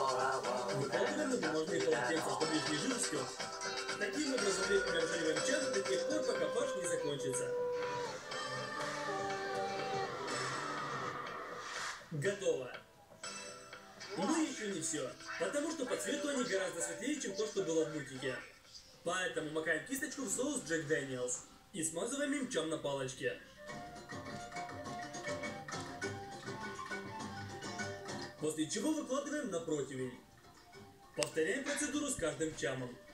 Выкладываем на бумажные полотенца, чтобы их не жир стёк. Таким образом лепим обжариваем чан до тех пор, пока фарш не закончится. Готово. Но еще не все, потому что по цвету они гораздо светлее, чем то, что было в мультике. Поэтому макаем кисточку в соус Джек Дэниелс и смазываем им чам на палочке. После чего выкладываем на противень. Повторяем процедуру с каждым чамом.